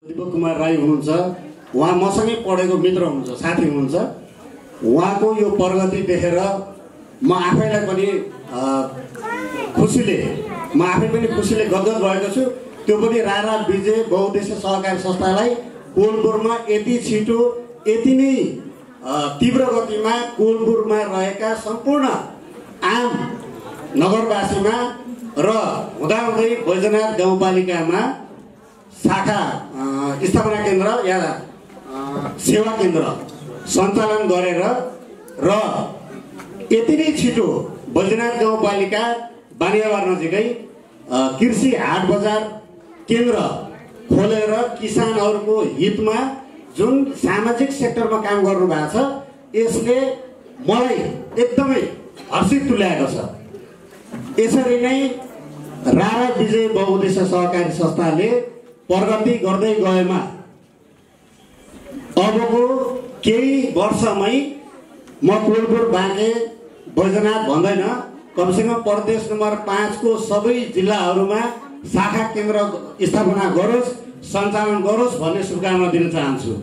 दीपक कुमार राई हुनुहुन्छ। उहाँ मसँगै पढेको मित्र हुनुहुन्छ, साथी हुनुहुन्छ। उहाँको यो प्रगति देखेर म आफैलाई पनि खुसीले गदगद भएको छु। त्यो पनि रारा विजय बहुउद्देश्य सहकारी संस्थालाई कोलपुरमा यति छिटो यति नै तीव्र गतिमा कोलपुरमा रहेका सम्पूर्ण आम नगरवासीमा र हुँदाहुँदै बैजनाथ गाउँपालिकामा शाखा स्थापना केन्द्र या सेवा केन्द्र सञ्चालन गरेर र यति नै छिटो बैजनाथ गाउँपालिका बानियाबार नजिकै कृषि हाट बजार केन्द्र खोलेर किसानहरूको हितमा जुन सामाजिक सेक्टरमा काम गर्नु भएको छ, यसले मलाई एकदमै हर्षित तुल्याएको छ। यसरी नै रारा विजय बहुउद्देश्य सहकारी संस्थाले प्रगति गर्दै गएमा अबको केही वर्षमै म कोलपुर बाँके बैजनाथ भन्दैन, कमसेकम प्रदेश नम्बर 5 को सबै जिल्लाहरूमा शाखा केन्द्र स्थापना गरोस्, सञ्चालन गरोस् भन्ने शुभकामना दिन चाहन्छु।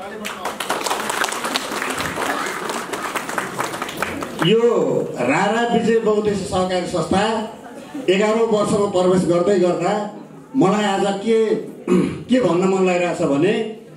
यो रारा विजय बहुउद्देश्य सहकारी संस्था 11औं वर्षमा प्रवेश गर्दै गर्दा मलाई आज के भन्न मन लागिरहेछ भने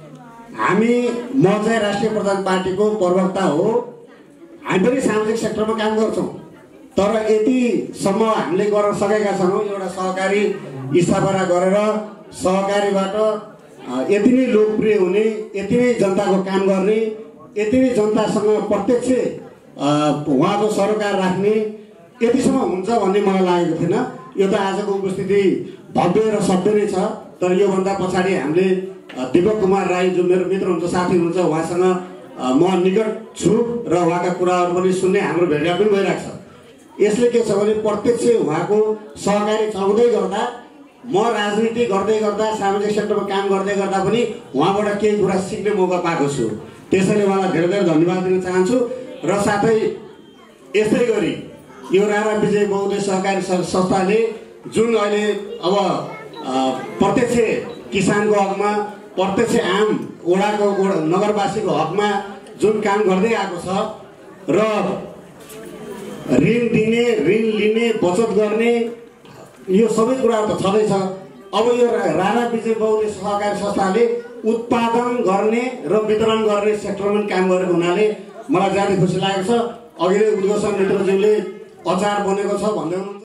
म चाहिँ राष्ट्रिय प्रधान पार्टीको प्रवक्ता हो। हामी पनि सामाजिक सेक्टरमा काम गर्छौँ, तर यतिसम्म हामीले गर्न सकेका छैनौँ। एउटा सहकारी स्थापना गरेर सहकारीबाट यति नै लोकप्रिय हुने, यति नै जनताको काम गर्ने, यति नै जनतासँग प्रत्यक्ष उहाँको सरोकार राख्ने यतिसम्म हुन्छ भन्ने मलाई लागेको थिएन। यो त आजको उपस्थिति भव्य र सभ्य नै छ। तर योभन्दा पछाडि हामीले दीपक कुमार राई जो मेरो मित्र हुन्छ, साथी हुनुहुन्छ, उहाँसँग म निकट छु र उहाँका कुराहरू पनि सुन्ने हाम्रो भेटघाट पनि भइरहेको छ। यसले के छ भने प्रत्यक्ष उहाँको सहकारी चलाउँदै गर्दा, म राजनीति गर्दै गर्दा, सामाजिक सेक्टरमा काम गर्दै गर्दा पनि उहाँबाट केही कुरा सिक्ने मौका पाएको छु। त्यसैले उहाँलाई धेरै धेरै धन्यवाद दिन चाहन्छु। र साथै यस्तै गरी यो रारा विजय बहुउद्देश्य सहकारी संस्थाले जुन अहिले अब प्रत्यक्ष किसानको हकमा, प्रत्यक्ष आम नगरवासीको हकमा जुन काम गर्दै आएको छ र ऋण दिने, ऋण लिने, बचत गर्ने, यो सबै कुराहरू त छँदैछ। अब यो रारा विजय बहुउद्देश्य सहकारी संस्थाले उत्पादन गर्ने र वितरण गर्ने सेक्टरमा काम गरेको हुनाले मलाई ज्यादै खुसी लागेको छ। अघि नै उद्घोषण मित्रज्यूले अचार बनेको छ भन्दै हुनुहुन्छ।